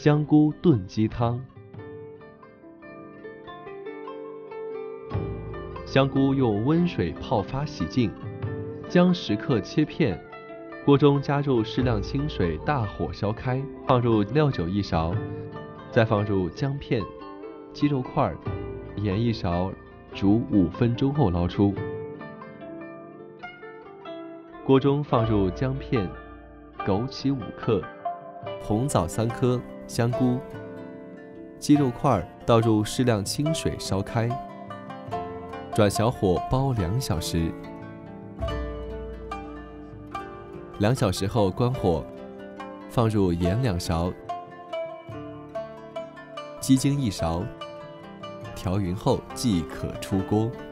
香菇炖鸡汤。香菇用温水泡发洗净，将10克切片，锅中加入适量清水，大火烧开，放入料酒1勺，再放入姜片、鸡肉块、盐1勺，煮5分钟后捞出。锅中放入姜片、枸杞5克、红枣3颗、香菇、鸡肉块，倒入适量清水烧开，转小火煲2小时。2小时后关火，放入盐2勺、鸡精1勺，调匀后即可出锅。